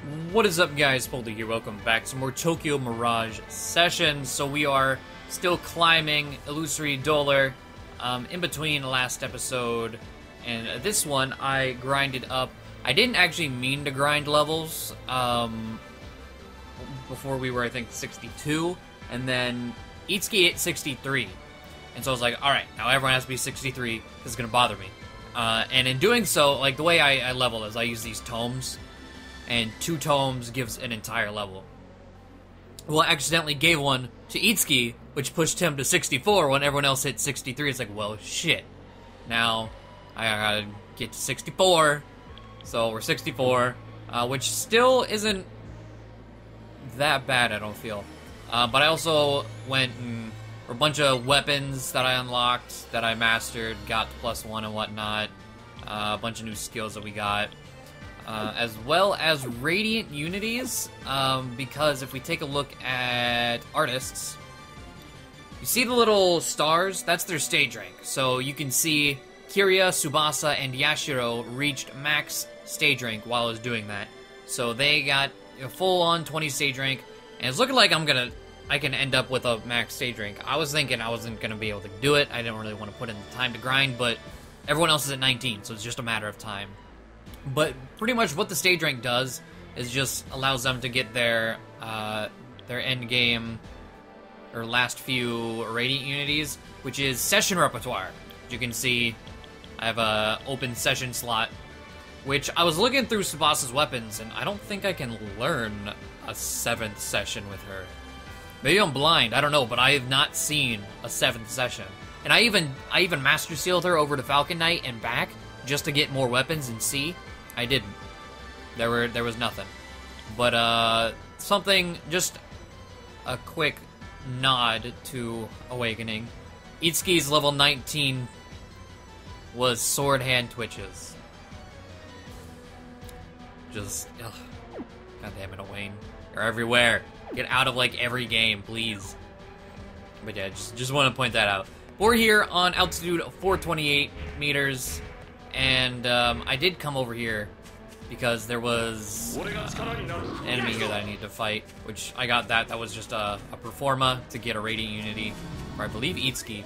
What is up, guys? poledoo here. Welcome back to more Tokyo Mirage sessions. So we are still climbing Illusory Dolhr. In between last episode and this one, I grinded up. I didn't actually mean to grind levels before we were, I think, 62, and then Itsuki hit 63. And so I was like, alright, now everyone has to be 63. This is going to bother me. And in doing so, like, the way I level is I use these tomes. And 2 tomes gives an entire level. Well, I accidentally gave one to Itsuki, which pushed him to 64 when everyone else hit 63. It's like, well, shit. Now, I gotta get to 64. So we're 64, which still isn't that bad, I don't feel. But I also went and a bunch of weapons that I unlocked, that I mastered, got to +1 and whatnot. A bunch of new skills that we got. As well as Radiant Unities, because if we take a look at artists, you see the little stars? That's their stage rank. So you can see Kiria, Tsubasa, and Yashiro reached max stage rank while I was doing that. So they got a full-on 20 stage rank, and it's looking like I can end up with a max stage rank. I was thinking I wasn't going to be able to do it. I didn't really want to put in the time to grind, but everyone else is at 19, so it's just a matter of time. But pretty much what the stage rank does is just allows them to get their end game or last few Radiant Unities, which is session repertoire. As you can see, I have a open session slot, which I was looking through Tsubasa's weapons, and I don't think I can learn a 7th session with her. Maybe I'm blind, I don't know, but I have not seen a 7th session. And I even Master Sealed her over to Falcon Knight and back just to get more weapons and see. I didn't. There was nothing. But something, just a quick nod to Awakening. Itsuki's level 19 was sword hand twitches. Just ugh. God damn it, Wayne. You're everywhere. Get out of like every game, please. But yeah, just want to point that out. We're here on altitude of 428 meters. And I did come over here because there was an enemy here that I needed to fight, which I got that. That was just a Performa to get a Radiant Unity, or I believe Itsuki.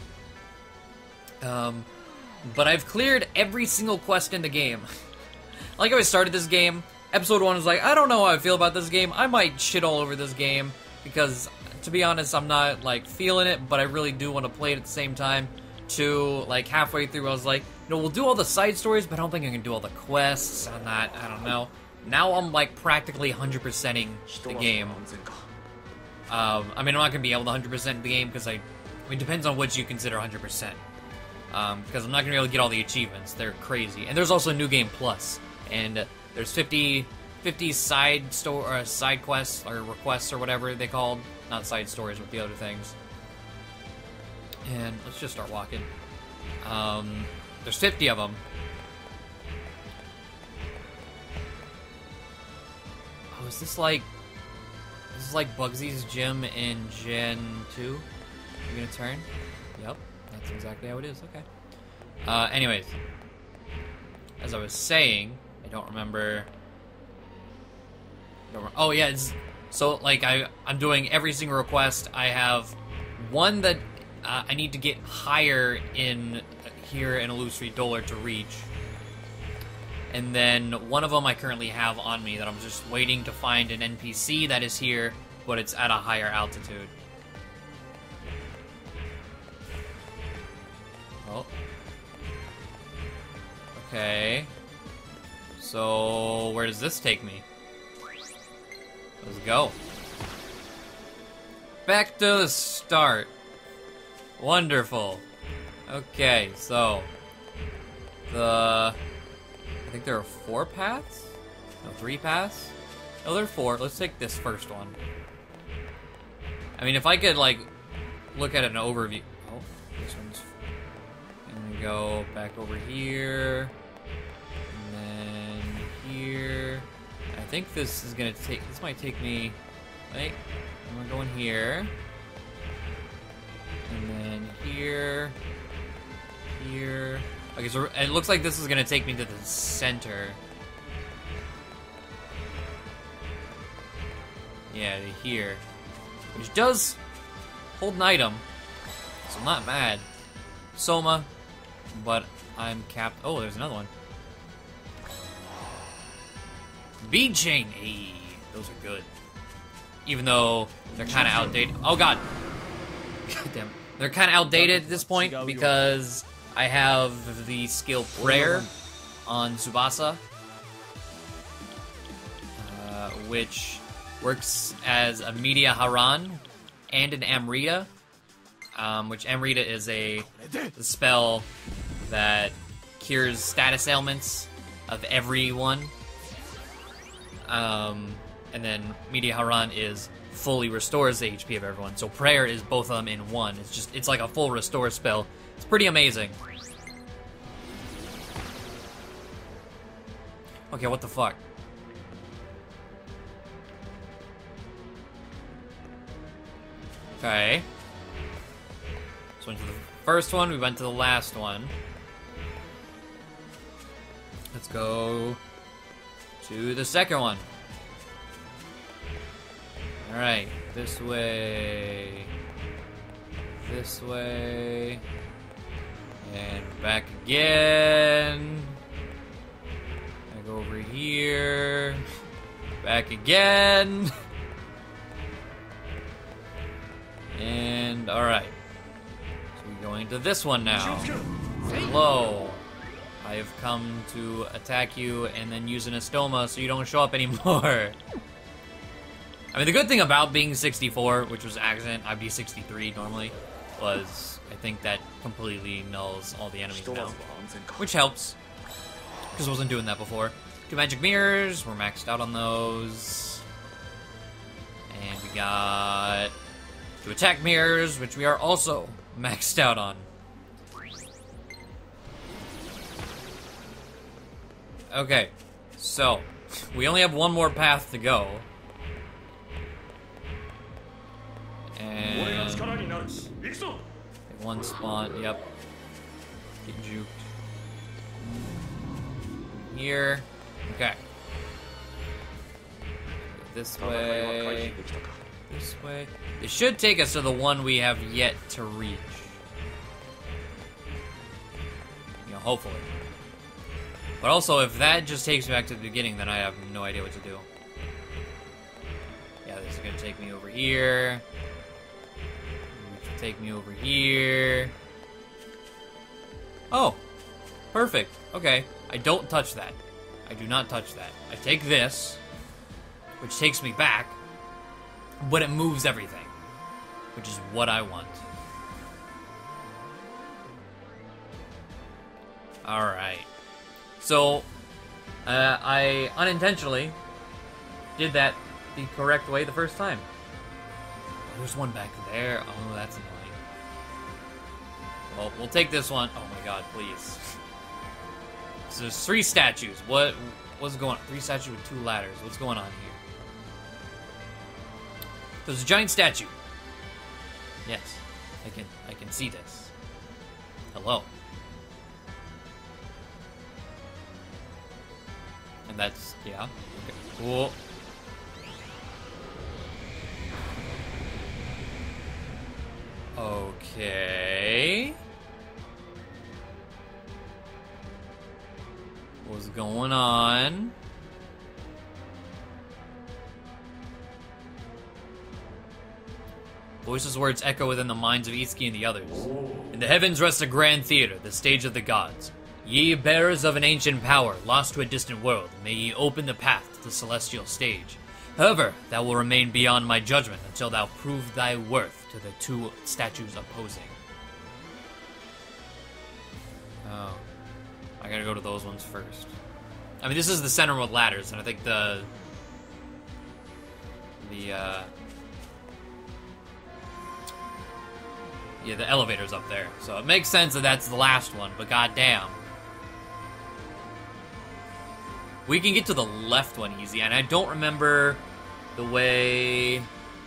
But I've cleared every single quest in the game. Like how I started this game, episode 1 was like, I don't know how I feel about this game. I might shit all over this game because, to be honest, I'm not like feeling it, but I really do want to play it at the same time. Like halfway through, I was like, we'll do all the side stories, but I don't think I can do all the quests and that. I don't know. Now I'm like practically 100%ing the game. I mean, I'm not gonna be able to 100% the game because it depends on what you consider 100%. Because I'm not gonna be able to get all the achievements. They're crazy. And there's also New Game Plus, and there's 50 side quests or requests or whatever they called. Not side stories, but the other things. And let's just start walking. There's 50 of them. Oh, is this like Bugsy's gym in Gen 2? You gonna turn? Yep, that's exactly how it is. Okay. Anyways, as I was saying, I don't remember. Oh yeah, so like I'm doing every single request. I have one that I need to get higher here in Illusory Dolhr to reach. And then one of them I currently have on me that I'm just waiting to find an NPC that is here, but it's at a higher altitude. Oh. Okay. So, where does this take me? Let's go. Back to the start. Wonderful. Okay, so I think there are 4 paths? No, 3 paths? No, there are 4. Let's take this first one. I mean, if I could, like, look at an overview. Oh, this one's... And we go back over here. And then here. I think this is gonna take... This might take me... Right? And we're going here. And then here, Okay, so it looks like this is gonna take me to the center. Yeah, to here. Which does hold an item, so I'm not mad. Soma, but I'm capped. Oh, there's another one. Bead chain. Hey, those are good. Even though they're kind of outdated. Oh god. God damn. They're kind of outdated at this point because I have the skill Prayer on Tsubasa, which works as a Media Haran and an Amrita, which Amrita is a spell that cures status ailments of everyone. And then Media Haran is fully restores the HP of everyone. So Prayer is both of them in one. It's like a full restore spell. It's pretty amazing. Okay, what the fuck? Okay. So went to the first one, we went to the last one. Let's go to the second one. Alright, this way, and back again. I go over here, back again, and alright. So we're going to this one now. Hello. I have come to attack you and then use an Estoma so you don't show up anymore. I mean, the good thing about being 64, which was an accident, I'd be 63 normally, was I think that completely nulls all the enemies now, which helps, because I wasn't doing that before. 2 magic mirrors, we're maxed out on those, and we got 2 attack mirrors, which we are also maxed out on. Okay, so we only have one more path to go. And one spawn, yep. Get juked. Here. Okay. This way. This way. It should take us to the one we have yet to reach. You know, hopefully. But also, if that just takes me back to the beginning, then I have no idea what to do. Yeah, this is gonna take me over here. Take me over here. Oh, perfect. Okay, I don't touch that. I do not touch that. I take this, which takes me back, but it moves everything, which is what I want. Alright. So, I unintentionally did that the correct way the first time. There's one back there. Oh, that's annoying. Well, we'll take this one. Oh my god, please. So there's 3 statues. What's going on? 3 statues with 2 ladders. What's going on here? There's a giant statue. Yes, I can see this. Hello. And that's, yeah. Okay, cool. Okay. What's going on? Voices' words echo within the minds of Itsuki and the others. In the heavens rests a grand theater, the stage of the gods. Ye bearers of an ancient power, lost to a distant world, may ye open the path to the celestial stage. However, thou will remain beyond my judgment until thou prove thy worth to the 2 statues opposing. Oh. I gotta go to those ones first. I mean, this is the center with ladders, and I think the elevator's up there. So it makes sense that that's the last one, but goddamn. We can get to the left one easy, and I don't remember the way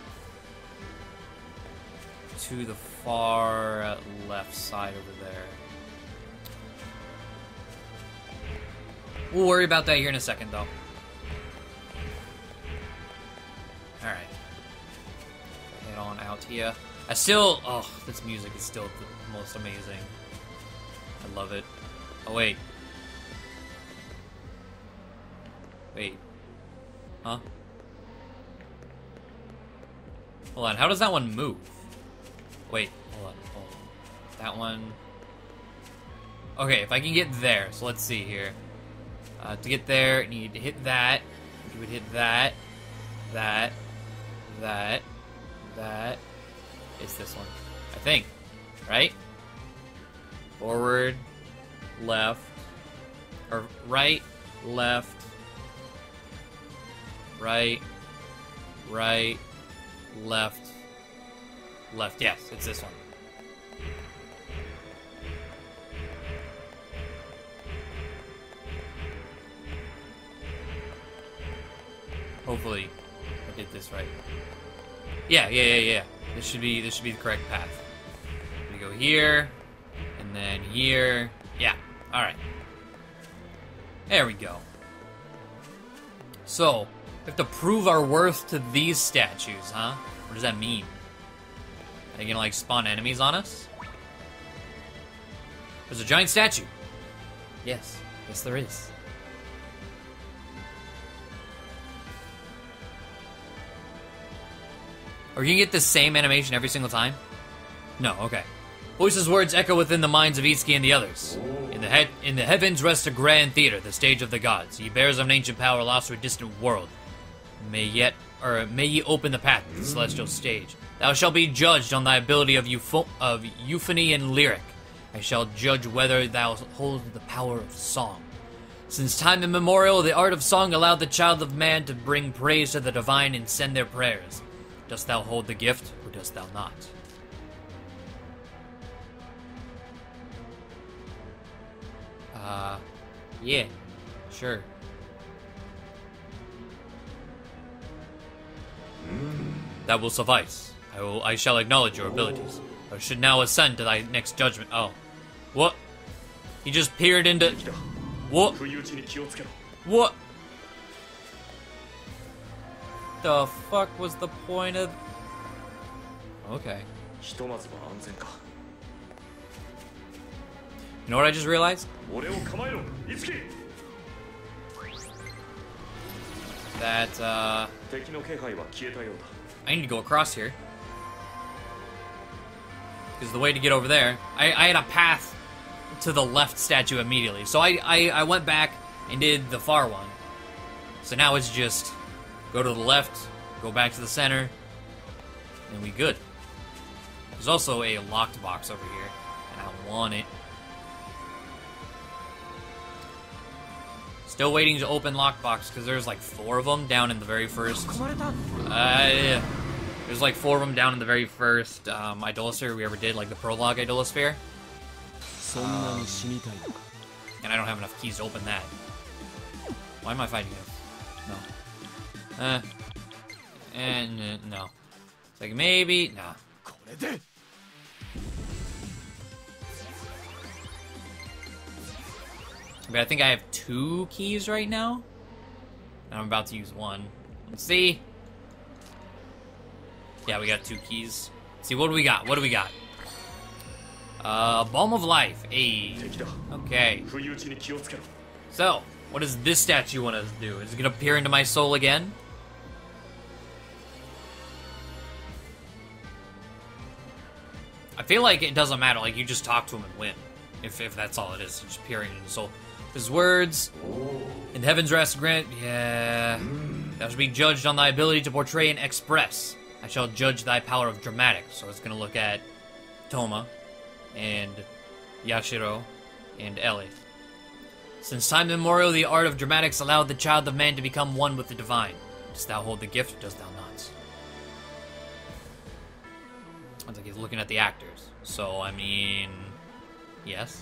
to the far left side over there. We'll worry about that here in a second, though. Alright. Yeah. I still... Oh, this music is still the most amazing. I love it. Oh, wait. Wait. Huh? Hold on, how does that one move? Wait, hold on. That one... Okay, if I can get there, so let's see here. To get there, you need to hit that. You would hit that. That. It's this one, I think. Right? Forward, left, or right, left, right, left, left. Yes, it's this one. Hopefully, I did this right. Yeah. This should be the correct path. We go here, and then here. Yeah. All right. There we go. So, we have to prove our worth to these statues, huh? What does that mean? Are they gonna like spawn enemies on us? There's a giant statue. Yes. Yes, there is. Are you gonna get the same animation every single time? No, okay. Voice's words echo within the minds of Itsuki and the others. In the heavens rests a grand theater, the stage of the gods. Ye bearers of an ancient power lost to a distant world. May ye open the path to the celestial stage. Thou shalt be judged on thy ability of euphony and lyric. I shall judge whether thou hold the power of song. Since time immemorial, the art of song allowed the child of man to bring praise to the divine and send their prayers. Dost thou hold the gift, or dost thou not? Yeah, sure. That will suffice. I shall acknowledge your abilities. I should now ascend to thy next judgment. Oh. What? He just peered into... What? What? The fuck was the point of... Okay. You know what I just realized? That, I need to go across here. Because the way to get over there... I had a path to the left statue immediately. So I went back and did the far one. So now it's just... Go to the left, go back to the center, and we good. There's also a locked box over here, and I want it. Still waiting to open lockbox, because there's like 4 of them down in the very first... yeah. There's like 4 of them down in the very first Idolasphere we ever did, like the prologue Idolasphere. And I don't have enough keys to open that. Why am I fighting this? No. And no. It's like maybe, nah. But I think I have 2 keys right now. And I'm about to use 1. Let's see. Yeah, we got 2 keys. Let's see, what do we got? What do we got? Balm of Life. Hey. Okay. So, what does this statue want us to do? Is it gonna peer into my soul again? I feel like it doesn't matter, like you just talk to him and win. If that's all it is, just peering into the soul. His words, in heaven's rest grant, yeah. Thou shalt be judged on thy ability to portray and express. I shall judge thy power of dramatic. So it's gonna look at Toma, and Yashiro, and Ellie. Since time immemorial, the art of dramatics allowed the child of man to become one with the divine. Dost thou hold the gift, or dost thou not? Sounds like he's looking at the actors. So, I mean... Yes.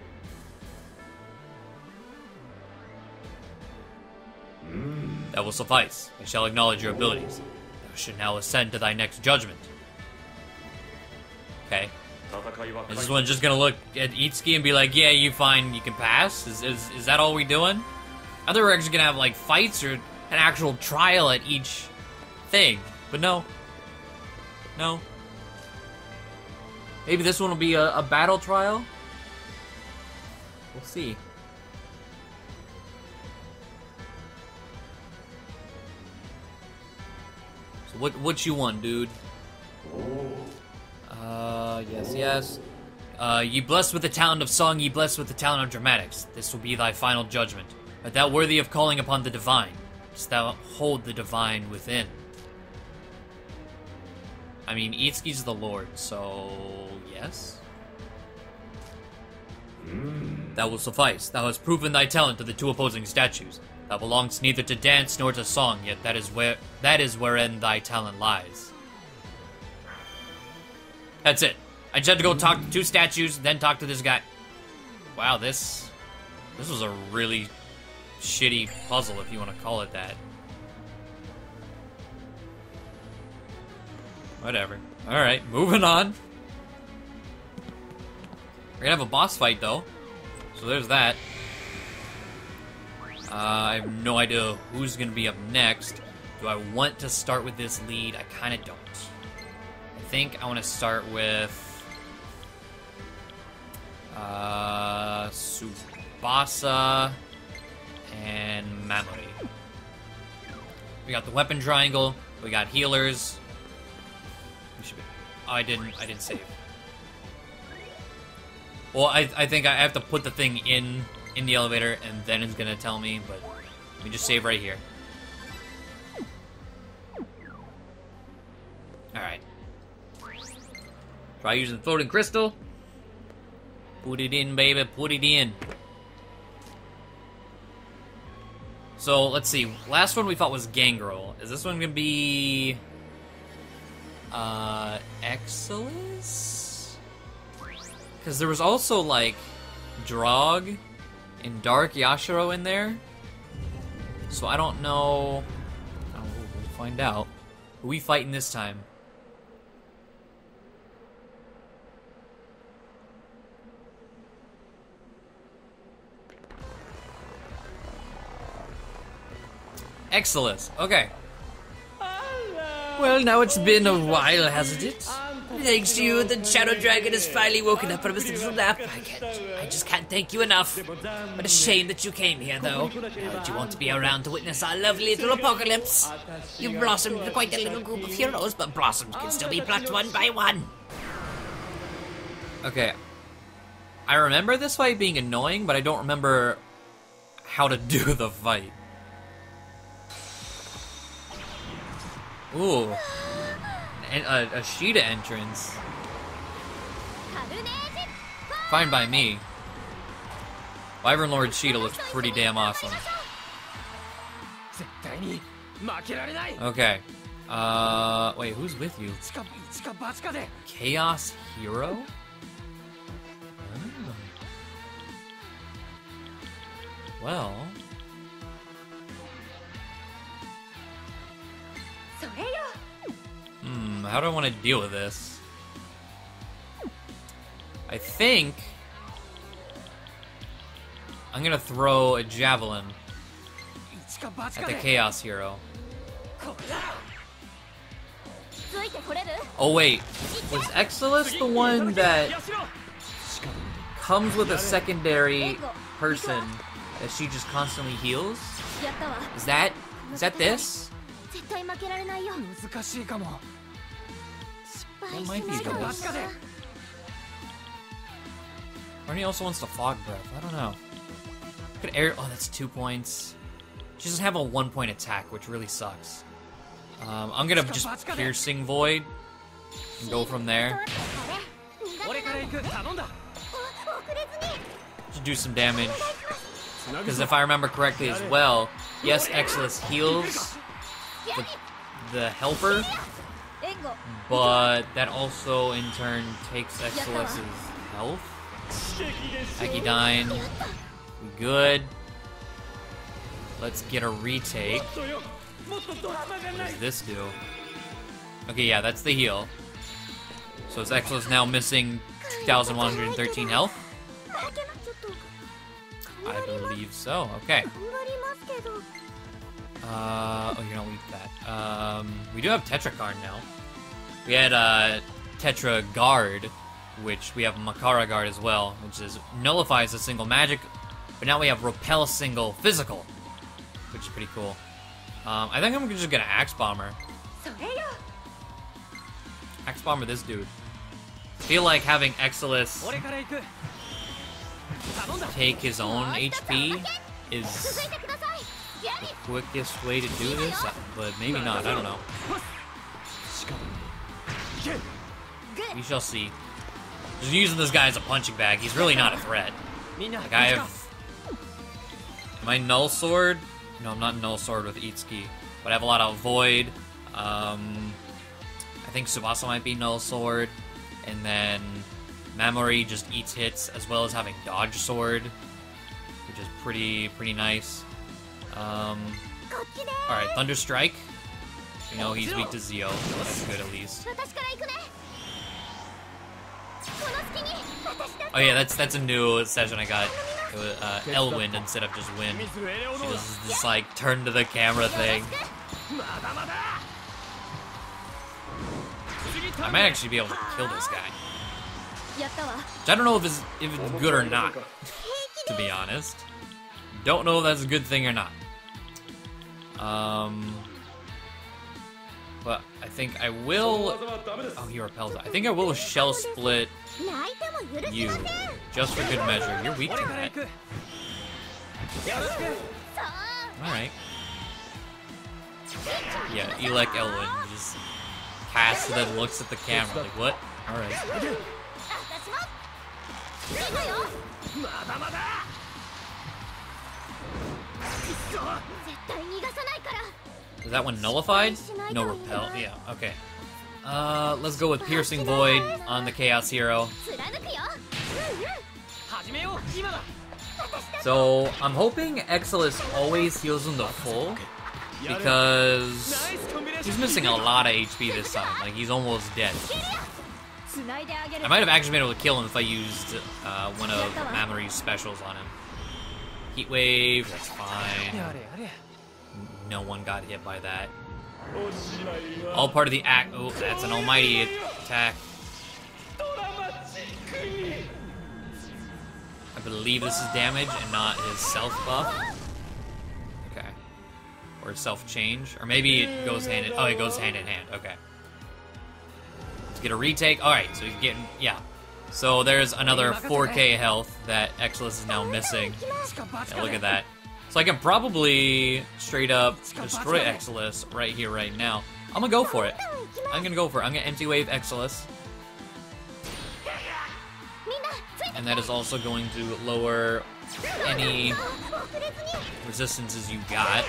That will suffice. I shall acknowledge your abilities. Thou should now ascend to thy next judgment. Okay. Is this one just gonna look at Itsuki and be like, yeah, you fine, you can pass? Is that all we doing? I thought we were actually gonna have, like, fights or an actual trial at each thing. But no. No. Maybe this one will be a battle trial? We'll see. So what you want, dude? Yes. Ye blessed with the talent of song, ye blessed with the talent of dramatics. This will be thy final judgment. Art thou worthy of calling upon the divine? Dost thou hold the divine within? I mean, Itsuki's the Lord, so yes? That will suffice. Thou hast proven thy talent to the two opposing statues. Thou belongst neither to dance nor to song, yet that is wherein thy talent lies. That's it. I just had to go talk to two statues, then talk to this guy. Wow, this was a really shitty puzzle, if you want to call it that. Whatever. Alright, moving on. We're gonna have a boss fight, though. So there's that. I have no idea who's gonna be up next. Do I want to start with this lead? I kinda don't. I think I want to start with... Tsubasa and Mamori. We got the weapon triangle, we got healers. We should be... Oh, I didn't save. Well, I think I have to put the thing in the elevator, and then it's gonna tell me, but let me just save right here. Alright. Try using floating crystal. Put it in, baby, put it in. So, let's see. Last one we fought was Gangrel. Is this one gonna be... Exilus? Because there was also, like, Drog and Dark Yashiro in there. So I don't know... Oh, we'll find out. Who are we fighting this time? Exilus. Okay. Well, now it's been a while, hasn't it? Thanks to you, the Shadow Dragon has finally woken up from his little nap. I just can't thank you enough. What a shame that you came here, though. Now that you want to be around to witness our lovely little apocalypse. You've blossomed into quite a little group of heroes, but blossoms can still be plucked one by one. Okay. I remember this fight being annoying, but I don't remember how to do the fight. Ooh. A Sheeta entrance. Fine by me. Wyvern Lord Sheeta looks pretty damn awesome. Okay. Wait, who's with you? Chaos Hero? Oh. Well... how do I want to deal with this? I think... I'm gonna throw a javelin at the Chaos Hero. Oh wait, was Exilus the one that comes with a secondary person that she just constantly heals? Is that this? That might be this. Or he also wants to Fog Breath. I don't know. Could air. Oh, that's 2 points. She doesn't have a 1-point attack, which really sucks. I'm gonna just Piercing Void and go from there. Just do some damage. Because if I remember correctly as well, yes, Exilus heals the helper, but that also in turn takes Exilus's health. Akidyne, we good. Let's get a retake. What does this do? Okay, yeah, that's the heal. So is Exilus now missing 2,113 health? I believe so. Okay. Oh, you don't leave that. We do have Tetrakarn now. We had Tetra Guard, which we have Makara Guard as well, which is nullifies a single magic, but now we have repel single physical, which is pretty cool. I think I'm just gonna Axe Bomber. Axe Bomber this dude. I feel like having Exilus take his own HP is the quickest way to do this, but maybe not, I don't know. We shall see. Just using this guy as a punching bag, he's really not a threat. Like I have... Am I Null Sword? No, I'm not Null Sword with Itsuki, but I have a lot of Void. I think Tsubasa might be Null Sword, and then Mamori just eats hits, as well as having Dodge Sword, which is pretty nice. Alright, Thunder Strike. You know, he's weak to Zio, so that's good at least. Oh yeah, that's a new session I got. It was, Elwind instead of just Wind. She does this like turn to the camera thing. I might actually be able to kill this guy. Which I don't know if it's good or not, to be honest. Don't know if that's a good thing or not. But I think I will... Oh, he repels it. I think I will Shell Split you, just for good measure. You're weak to that. Alright. Yeah, Elec Elwyn. Just casts and then looks at the camera. Like, what? Alright. Is that one nullified? No repel. Yeah, okay. Let's go with Piercing Void on the Chaos Hero. So, I'm hoping Exilus always heals him to full, because he's missing a lot of HP this time. Like, he's almost dead. I might have actually been able to kill him if I used one of Mamori's specials on him. Heat Wave, that's fine. No one got hit by that. All part of the act. Oh, that's an almighty attack. I believe this is damage and not his self buff. Okay. Or self change. Or maybe it goes hand in... Oh, it goes hand in hand. Okay. Let's get a retake. Alright, so he's getting... Yeah. So there's another 4k health that Exilus is now missing. Yeah, look at that. So I can probably straight up destroy Exilus right here, right now. I'm gonna go for it. I'm gonna gonna Empty Wave Exilus. And that is also going to lower any resistances you got.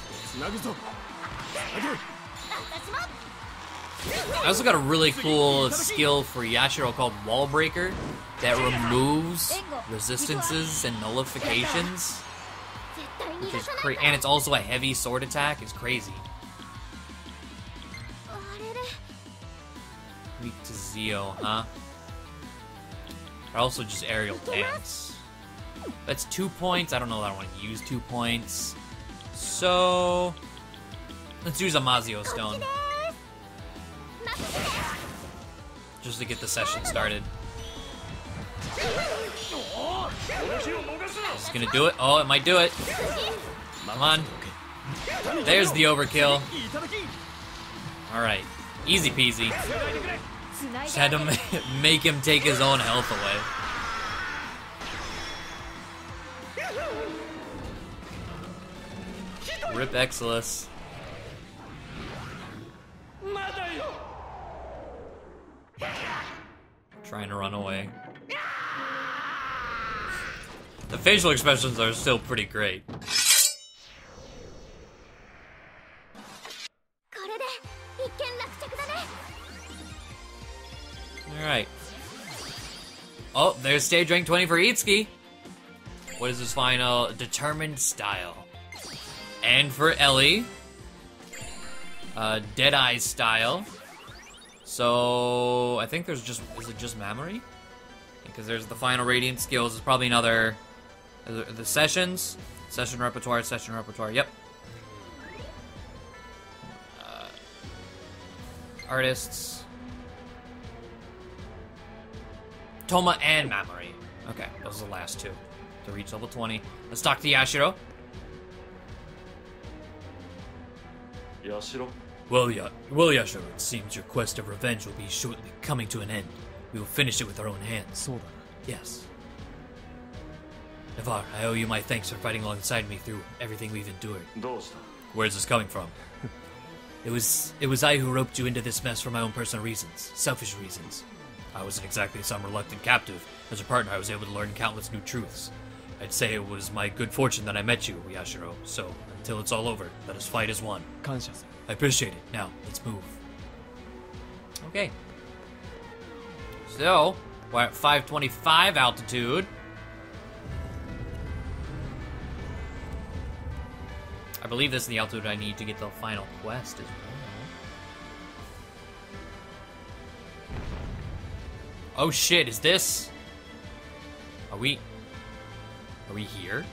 I also got a really cool skill for Yashiro called Wall Breaker that removes resistances and nullifications. Which is crazy, and it's also a heavy sword attack. It's crazy. Weak to Zio, huh? Or also just aerial dance. That's 2 points. I don't know that I want to use 2 points. So let's use a Mazio Stone. Just to get the session started. Is it gonna do it? Oh, it might do it. Come on. There's the overkill. Alright. Easy peasy. Just had to make him take his own health away. Rip Exilus. Trying to run away. The facial expressions are still pretty great. Alright. Oh, there's stage rank 20 for Itsuki. What is his final? Determined Style. And for Ellie, Deadeye Style. So, I think there's just... Is it just Mamori? Because there's the final Radiant skills. There's probably another... The sessions. Session repertoire, yep. Artists. Performa and Mamori. Okay, those are the last two to reach level 20. Let's talk to Yashiro. Yashiro? Well, Yashiro, it seems your quest of revenge will be shortly coming to an end. We will finish it with our own hands. Yes. Navarre, I owe you my thanks for fighting alongside me through everything we've endured. Where's this coming from? It was I who roped you into this mess for my own personal reasons, selfish reasons. I wasn't exactly some reluctant captive. As a partner, I was able to learn countless new truths. I'd say it was my good fortune that I met you, Yashiro. So, until it's all over, let us fight as one. I appreciate it. Now, let's move. Okay. So, we're at 525 altitude. I believe this is the altitude I need to get the final quest as well. Oh shit, is this? Are we here?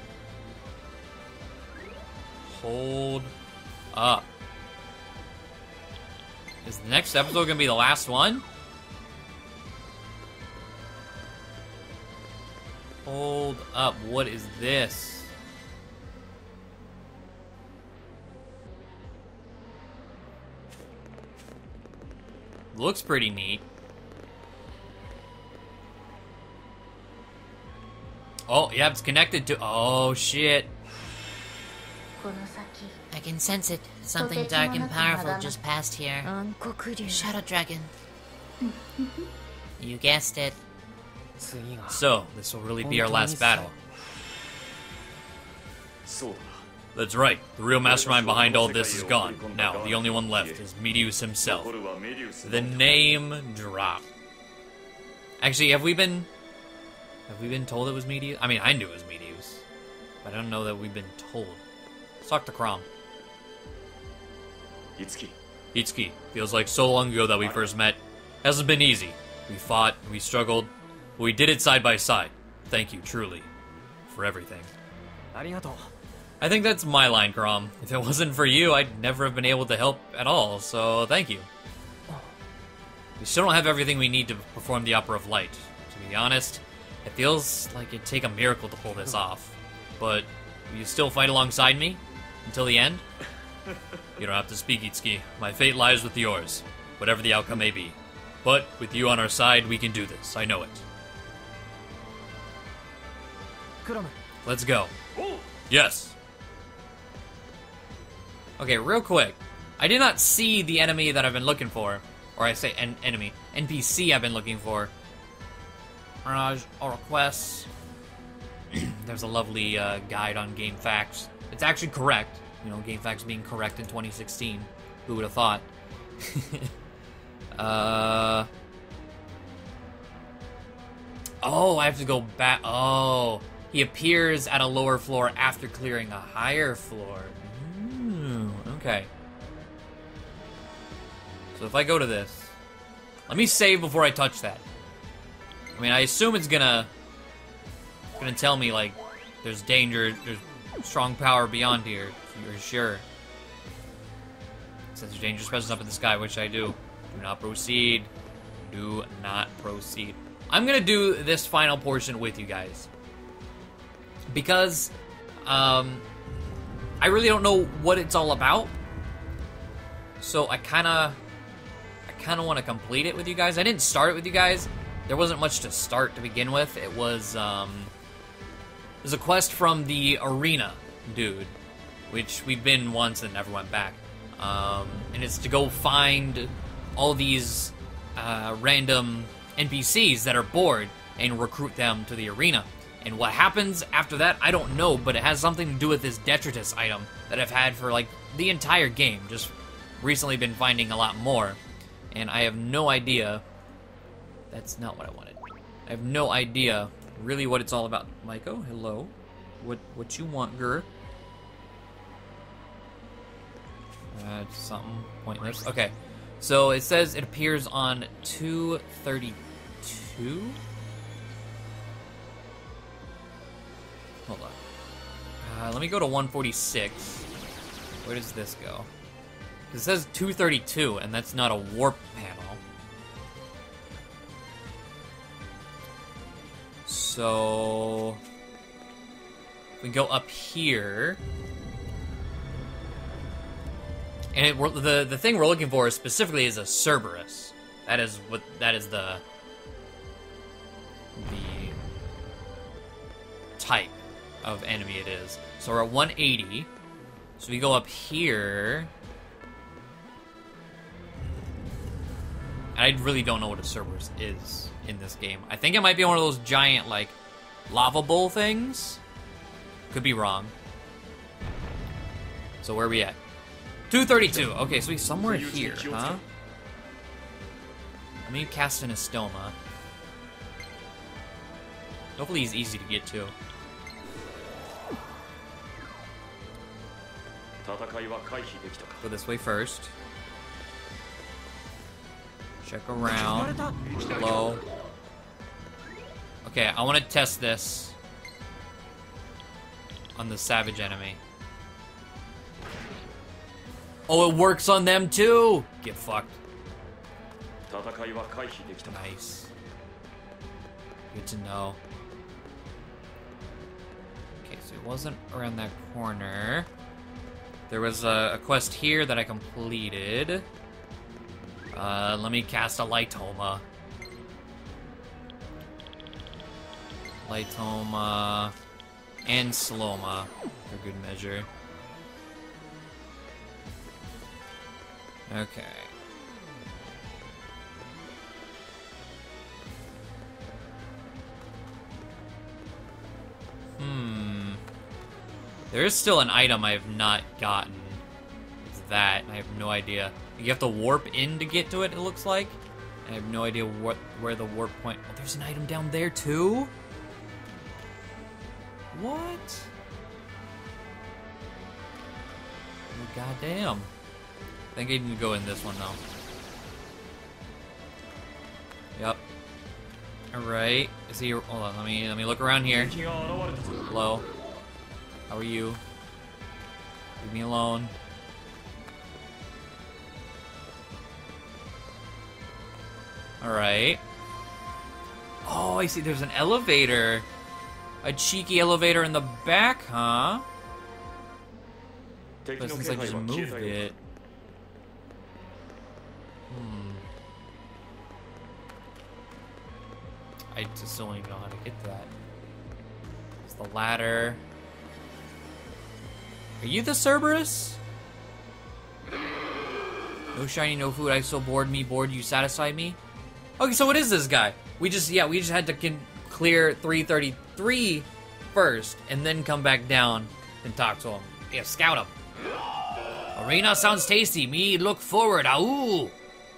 Hold up. Is the next episode gonna be the last one? Hold up, what is this? Looks pretty neat. Oh, yeah, it's connected to... Oh, shit. I can sense it. Something dark and powerful just passed here. Shadow Dragon. You guessed it. So, this will really be our last battle. That's right. The real mastermind behind all this is gone. Now, the only one left is Medeus himself. The name drop. Actually, have we been told it was Medeus? I mean, I knew it was Medeus, but I don't know that we've been told. Let's talk to Chrom. Itsuki. Feels like so long ago that we first met. Hasn't been easy. We fought, we struggled, but we did it side by side. Thank you, truly, for everything. I think that's my line, Chrom. If it wasn't for you, I'd never have been able to help at all, so thank you. We still don't have everything we need to perform the Opera of Light. To be honest, it feels like it'd take a miracle to pull this off. But will you still fight alongside me? Until the end? You don't have to speak, Itsuki. My fate lies with yours, whatever the outcome may be. But with you on our side, we can do this. I know it. Let's go. Yes. Okay, real quick. I did not see the enemy that I've been looking for. Or I say enemy. NPC I've been looking for. Mirage or requests. There's a lovely guide on Game Facts. It's actually correct. You know, Game Facts being correct in 2016. Who would have thought? Oh, I have to go back. Oh, he appears at a lower floor after clearing a higher floor. Okay. So if I go to this, let me save before I touch that. I mean, I assume it's gonna tell me like there's danger, there's strong power beyond here. You're sure. It says there's dangerous presence up in the sky, which I do. Do not proceed. Do not proceed. I'm gonna do this final portion with you guys because I really don't know what it's all about. So I kind of want to complete it with you guys. I didn't start it with you guys. There wasn't much to start to begin with. It was there's a quest from the arena dude, which we've been once and never went back. And it's to go find all these random NPCs that are bored and recruit them to the arena. And what happens after that, I don't know, but it has something to do with this detritus item that I've had for like the entire game. Just recently been finding a lot more, and I have no idea. That's not what I wanted. I have no idea really what it's all about. Maiko, hello. What you want, girl? Something pointless. Okay, so it says it appears on 232. Hold on. Let me go to 146. Where does this go? It says 232, and that's not a warp panel. So we go up here, and the thing we're looking for specifically is a Cerberus. That is the type of enemy it is. So we're at 180. So we go up here. I really don't know what a Cerberus is in this game. I think it might be one of those giant, like, lava bowl things. Could be wrong. So where are we at? 232. Okay, so he's somewhere here, huh? Let me cast an Estoma. Hopefully he's easy to get to. Go this way first. Check around. Hello. Okay, I want to test this on the savage enemy. Oh, it works on them too! Get fucked. Nice. Good to know. Okay, so it wasn't around that corner. There was a quest here that I completed. Let me cast a Lightoma. Lightoma and Sloma for good measure. Okay. There is still an item I have not gotten. It's that. I have no idea. You have to warp in to get to it, it looks like. I have no idea where the warp point... Oh, there's an item down there, too? What? Oh, goddamn. I think I need to go in this one, though. Yep. Alright. Is he... Hold on, let me look around here. Hello. How are you? Leave me alone. Alright. Oh, I see. There's an elevator. A cheeky elevator in the back, huh? But since I just moved it... I just don't even know how to get to that. It's the ladder. Are you the Cerberus? No shiny, no food. I so bored me. Bored you satisfy me. Okay, so what is this guy? We just had to clear 333 first, and then come back down and talk to him. Yeah, scout him. Arena sounds tasty. Me look forward. Ooh.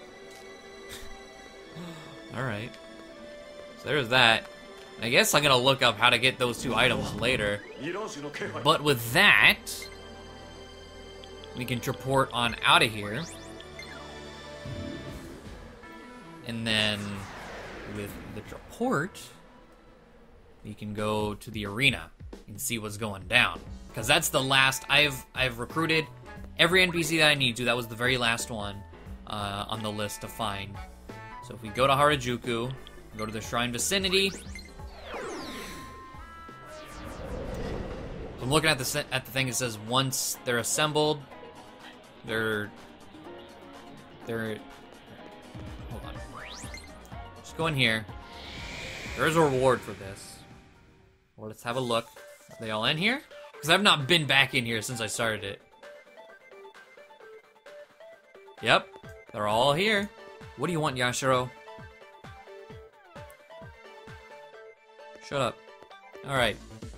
All right. So there's that. I guess I'm gonna look up how to get those two items later. But with that, we can teleport on out of here. And then with the teleport, we can go to the arena and see what's going down. Because that's the last. I've recruited every NPC that I need to. That was the very last one on the list to find. So if we go to Harajuku, go to the shrine vicinity. I'm looking at the thing. It says once they're assembled, they're. Hold on. Just go in here. There is a reward for this. Well, let's have a look. Are they all in here? Because I've not been back in here since I started it. Yep, they're all here. What do you want, Yashiro? Shut up. Alright.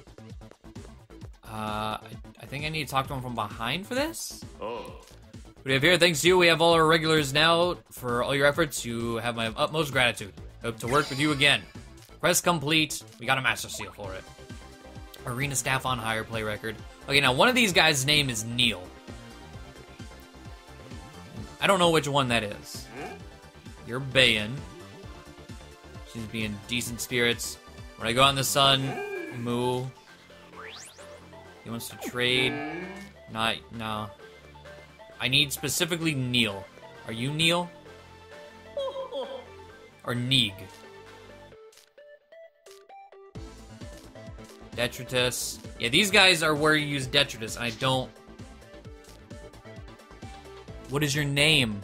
I think I need to talk to him from behind for this? Oh. What do we have here? Thanks to you, we have all our regulars now. For all your efforts, you have my utmost gratitude. Hope to work with you again. Quest complete. We got a master seal for it. Arena staff on higher play record. Okay, now one of these guys' name is Neil. I don't know which one that is. You're baying. She's being decent spirits. When I go out in the sun, moo. He wants to trade. No. I need specifically Neil. Are you Neil? Or Neeg? Detritus. Yeah, these guys are where you use Detritus, and I don't... What is your name?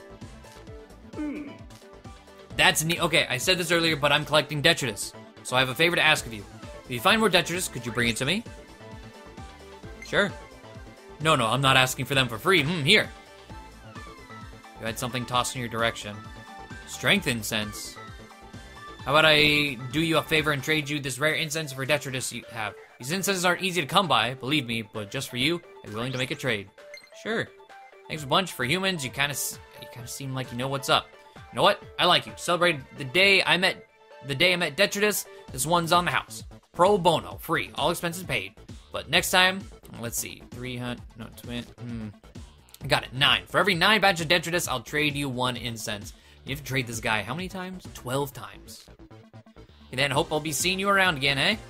That's neat. Okay, I said this earlier, but I'm collecting Detritus. So I have a favor to ask of you. If you find more Detritus, could you bring it to me? Sure. No, I'm not asking for them for free. Here. You had something tossed in your direction. Strength incense. How about I do you a favor and trade you this rare incense for Detritus you have? These incenses aren't easy to come by, believe me, but just for you, I'm willing to make a trade. Sure. Thanks a bunch. For humans, you kind of seem like you know what's up. You know what? I like you. Celebrate the day I met Detritus. This one's on the house. Pro bono, free, all expenses paid. But next time, let's see, 300. No, I got it. 9. For every 9 batches of Detritus, I'll trade you 1 incense. You have to trade this guy how many times? 12 times. And then hope I'll be seeing you around again, eh?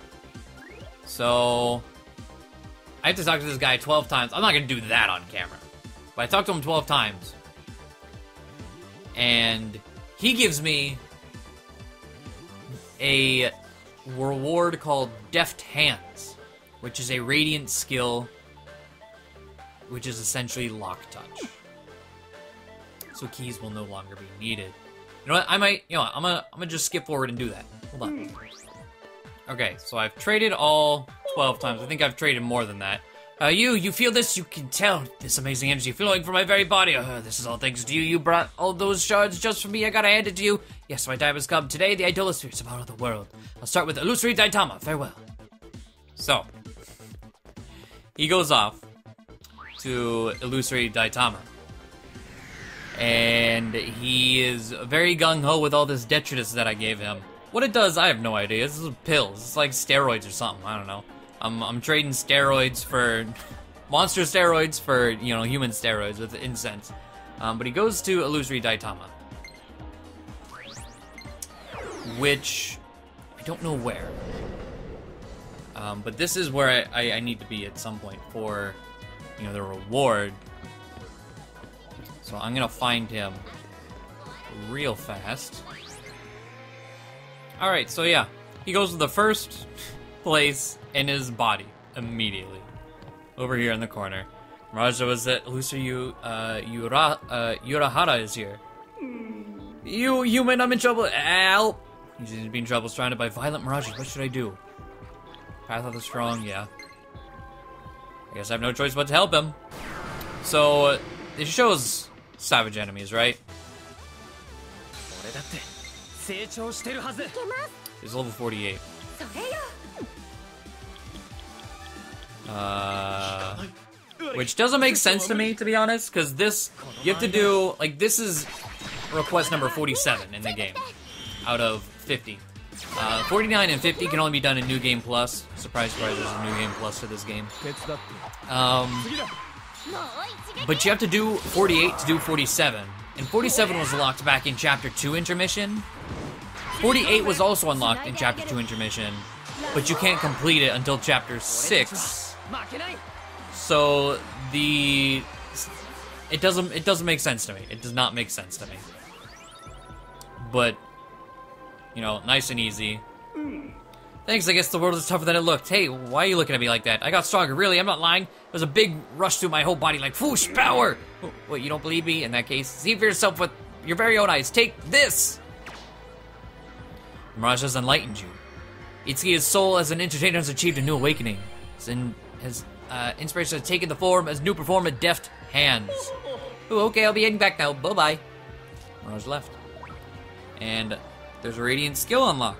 So I have to talk to this guy 12 times. I'm not gonna do that on camera. But I talked to him 12 times. And he gives me a reward called Deft Hands, which is a radiant skill, which is essentially lock touch. So keys will no longer be needed. You know what? I'm gonna just skip forward and do that. Hold on. Okay, so I've traded all 12 times. I think I've traded more than that. You feel this? You can tell this amazing energy flowing from my very body. This is all thanks to you. You brought all those shards just for me. I gotta hand it to you. Yes, my time has come. Today, the Idolasphere is about the world. I'll start with Illusory Dolhr. Farewell. So, he goes off to Illusory Dolhr. And he is very gung-ho with all this Detritus that I gave him. What it does, I have no idea. This is pills. It's like steroids or something. I don't know. I'm trading steroids for... monster steroids for, you know, human steroids with incense. But he goes to Illusory Dolhr. Which... I don't know where. But this is where I need to be at some point for, you know, the reward. So I'm gonna find him real fast. Alright, so yeah. He goes to the first place in his body immediately. Over here in the corner. Mirage was that Illusory Urahara is here. You human, I'm in trouble. Help! He seems to be in trouble, surrounded by violent mirages. What should I do? Path of the strong, yeah. I guess I have no choice but to help him. So, it shows savage enemies, right? He's level 48. Which doesn't make sense to me, to be honest, because this, you have to do, like, this is request number 47 in the game, out of 50. 49 and 50 can only be done in New Game Plus. Surprise, surprise, there's a New Game Plus to this game. But you have to do 48 to do 47. And 47 was locked back in Chapter 2 Intermission. 48 was also unlocked in Chapter 2 Intermission, but you can't complete it until Chapter 6. So it doesn't make sense to me. It does not make sense to me. But, you know, nice and easy. Thanks, I guess the world is tougher than it looked. Hey, why are you looking at me like that? I got stronger, really, I'm not lying. There was a big rush through my whole body like whoosh, power! What, you don't believe me? In that case, see for yourself with your very own eyes. Take this! Mirage has enlightened you. Itsuki's soul as an entertainer has achieved a new awakening. His inspiration has taken the form as new Performa Deft Hands. Ooh, okay, I'll be heading back now. Bye-bye. Mirage left. And there's a radiant skill unlock.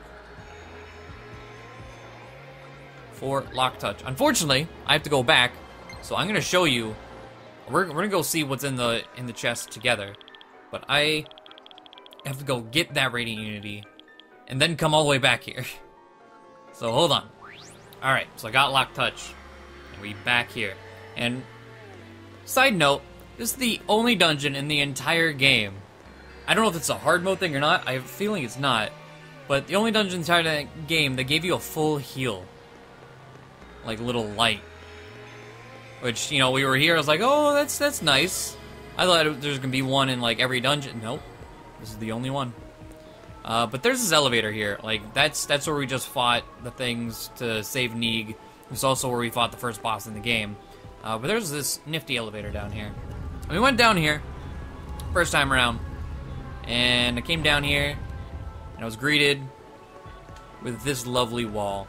For lock touch. Unfortunately, I have to go back, so I'm gonna show you. We're gonna go see what's in the chest together, but I have to go get that radiant unity, and then come all the way back here. So hold on. All right, so I got lock touch, and we back here. And side note, this is the only dungeon in the entire game. I don't know if it's a hard mode thing or not. I have a feeling it's not, but the only dungeon in the entire game that gave you a full heal. Like little light, which, you know, we were here. I was like, oh, that's nice. I thought there's gonna be one in like every dungeon. Nope, this is the only one. But there's this elevator here. Like, that's where we just fought the things to save Neeg. It's also where we fought the first boss in the game. But there's this nifty elevator down here. And we went down here, first time around. And I came down here, and I was greeted with this lovely wall.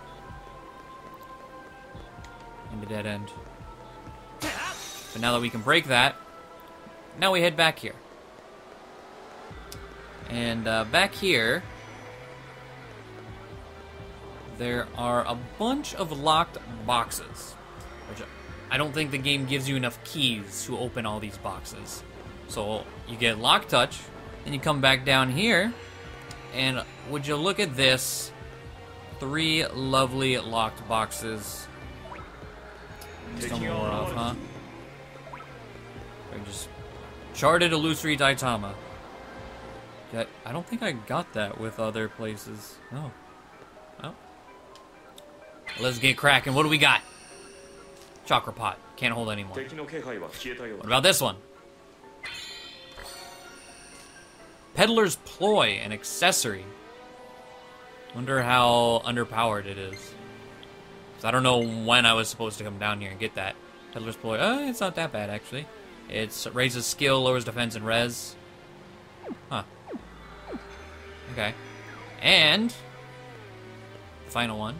And a dead end. But now that we can break that, now we head back here. And back here, there are a bunch of locked boxes, which I don't think the game gives you enough keys to open all these boxes. So you get lock touch, and you come back down here, and would you look at this, 3 lovely locked boxes. Still more off, huh? I just charted Illusory Dolhr. I don't think I got that with other places. No. Oh. Let's get cracking. What do we got? Chakra pot. Can't hold anymore. What about this one? Peddler's Ploy, an accessory. Wonder how underpowered it is. 'Cause I don't know when I was supposed to come down here and get that. Peddler's Ploy. It's not that bad, actually. It raises skill, lowers defense, and res. Huh. Okay. And the final one.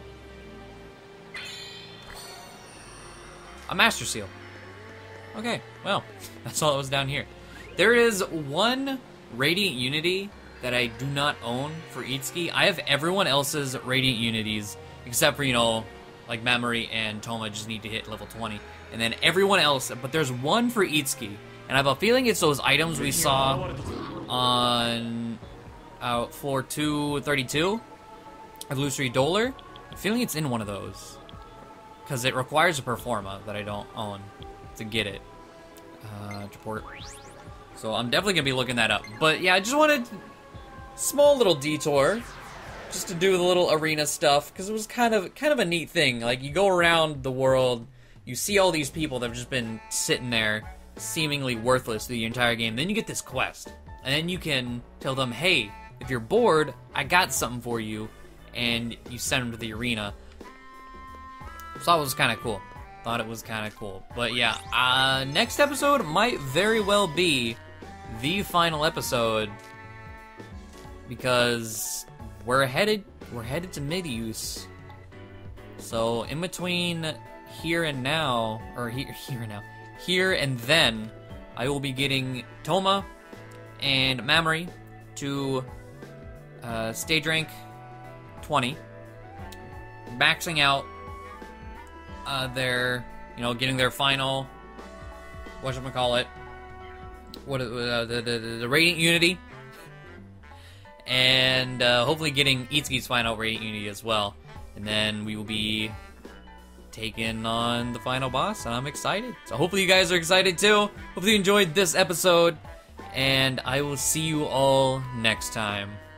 A Master Seal. Okay, well, that's all that was down here. There is one Radiant Unity that I do not own for Itsuki. I have everyone else's Radiant Unities, except for, you know, like Memory and Toma just need to hit level 20. And then everyone else, but there's one for Itsuki. And I have a feeling it's those items we saw on floor 232 of Illusory Dolhr. I have a feeling it's in one of those. Because it requires a Performa that I don't own to get it. Report. So I'm definitely going to be looking that up. But yeah, I just wanted a small little detour just to do the little arena stuff. Because it was kind of a neat thing. Like, you go around the world, you see all these people that have just been sitting there seemingly worthless through the entire game. Then you get this quest. And then you can tell them, hey, if you're bored, I got something for you. And you send them to the arena. So that was kind of cool. Thought it was kind of cool. But yeah, next episode might very well be the final episode. Because we're headed to Medeus. So in between here and now, or here and then, I will be getting Toma and Mamori to stage rank 20, maxing out their, you know, getting their final, whatchamacallit, the Radiant Unity, and hopefully getting Itsuki's final Radiant Unity as well, and then we will be taking on the final boss, and I'm excited. So hopefully you guys are excited too. Hopefully you enjoyed this episode, and I will see you all next time.